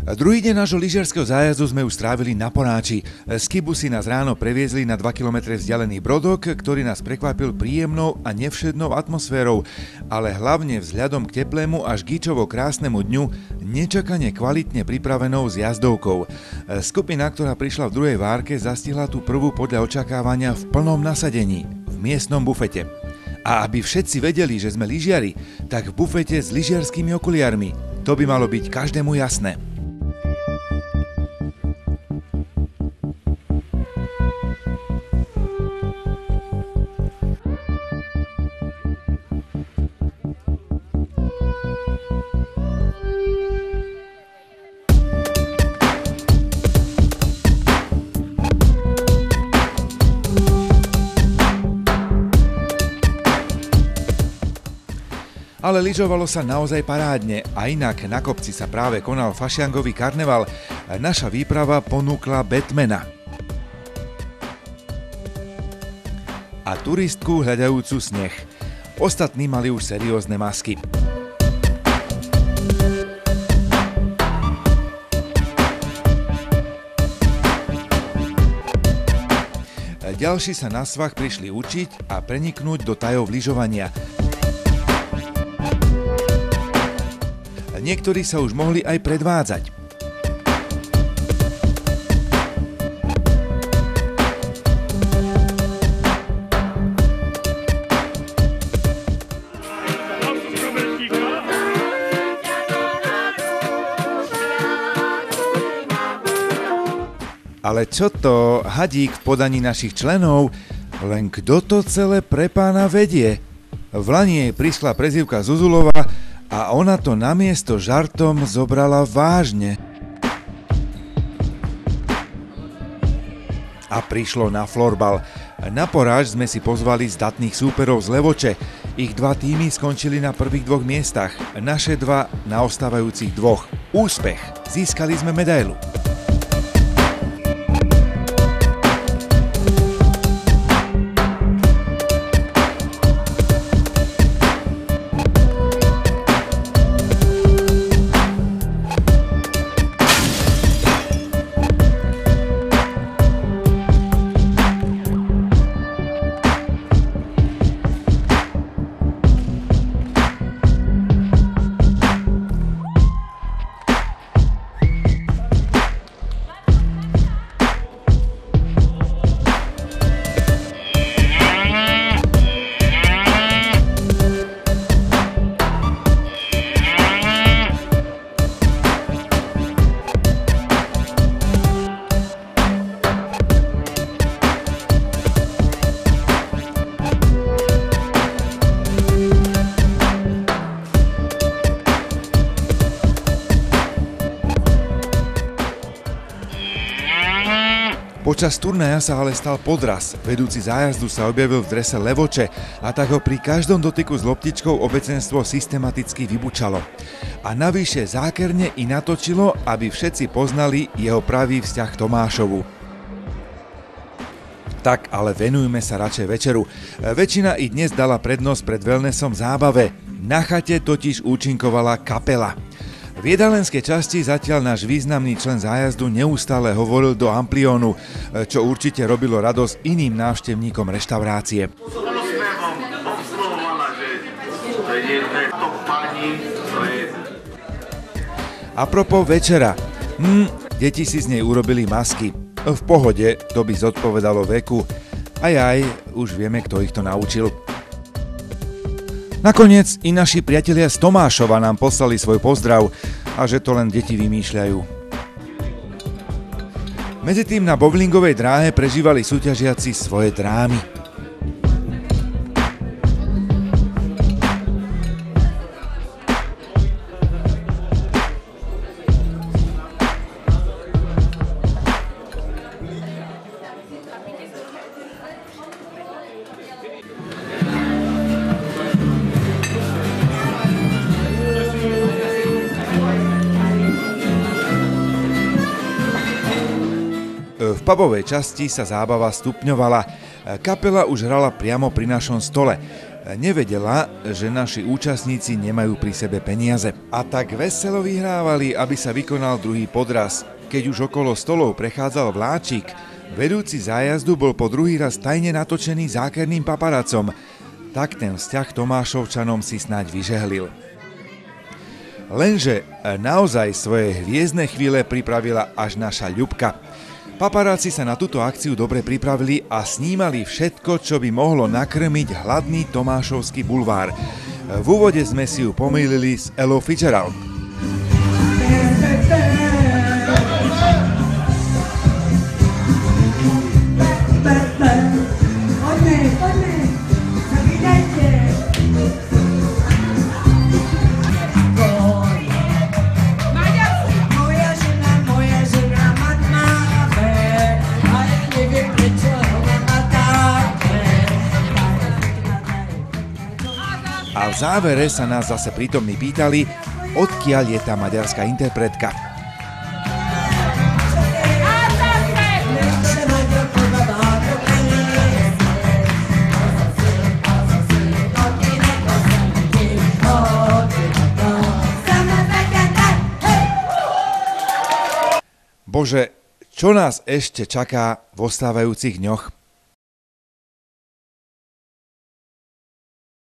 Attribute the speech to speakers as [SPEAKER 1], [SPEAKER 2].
[SPEAKER 1] Druhý deň nášho lyžiarskeho zájazdu sme už strávili na Ponáči. Z Kybu si nás ráno previezli na 2 km vzdialený Brodok, ktorý nás prekvapil príjemnou a nevšednou atmosférou, ale hlavne vzhľadom k teplému až gíčovo krásnemu dňu, nečakane kvalitne pripravenou s jazdovkou. Skupina, ktorá prišla v druhej várke, zastihla tú prvú podľa očakávania v plnom nasadení, v miestnom bufete. A aby všetci vedeli, že sme lyžiari, tak v bufete s lyžiarskými okuliarmi. To by malo byť každému jasné. Ale lyžovalo sa naozaj parádne a inak na kopci sa práve konal fašiangový karneval. Naša výprava ponúkla Batmana a turistku hľadajúcu sneh. Ostatní mali už seriózne masky. Ďalší sa na svah prišli učiť a preniknúť do tajov lyžovania. Niektorí sa už mohli aj predvádzať. Ale čo to, hadík v podaní našich členov, len kto to celé pre pána vedie? V lani jej prišla prezývka Zuzulova a ona to namiesto žartom zobrala vážne. A prišlo na florbal. Na poráž sme si pozvali zdatných súperov z Levoče. Ich dva tímy skončili na prvých 2 miestach, naše 2 na ostávajúcich 2. Úspech! Získali sme medailu. Počas turnaja sa ale stal podraz. Vedúci zájazdu sa objavil v drese Levoče a tak ho pri každom dotyku s loptičkou obecenstvo systematicky vybučalo. A navyše zákerne i natočilo, aby všetci poznali jeho pravý vzťah k Tomášovu. Tak ale venujme sa radšej večeru. Väčšina i dnes dala prednosť pred wellnessom zábave. Na chate totiž účinkovala kapela. V jedalenskej časti zatiaľ náš významný člen zájazdu neustále hovoril do ampliónu, čo určite robilo radosť iným návštevníkom reštaurácie. A propos večera. Deti si z nej urobili masky. V pohode, to by zodpovedalo veku. Aj, už vieme, kto ich to naučil. Nakoniec i naši priatelia z Tomášova nám poslali svoj pozdrav a že to len deti vymýšľajú. Medzitým na bowlingovej dráhe prežívali súťažiaci svoje drámy. V pubovej časti sa zábava stupňovala. Kapela už hrala priamo pri našom stole. Nevedela, že naši účastníci nemajú pri sebe peniaze. A tak veselo vyhrávali, aby sa vykonal druhý podraz. Keď už okolo stolov prechádzal vláčik, vedúci zájazdu bol po druhý raz tajne natočený zákerným paparacom. Tak ten vzťah Tomášovčanom si snáď vyžehlil. Lenže naozaj svoje hviezdne chvíle pripravila až naša Ľubka. Paparáci sa na túto akciu dobre pripravili a snímali všetko, čo by mohlo nakrmiť hladný Tomášovský bulvár. V úvode sme si ju pomýlili s Ellou Fitzgerald. A v závere sa nás zase prítomní pýtali, odkiaľ je tá maďarská interpretka. Bože, čo nás ešte čaká v ostávajúcich dňoch?